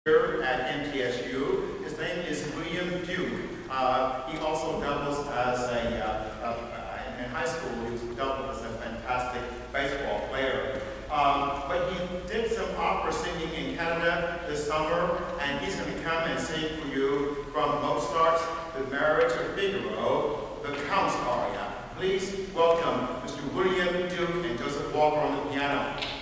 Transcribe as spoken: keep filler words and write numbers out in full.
here at M T S U. His name is William Duke. Uh, he also doubles as a, uh, uh, in high school, he was doubled as a fantastic baseball player. Um, but he did some opera singing in Canada this summer, and he's going to come and sing for you from Mozart's The Marriage of Figaro, the Count's aria. Please welcome Mister William Duke and Joseph Walker on the piano.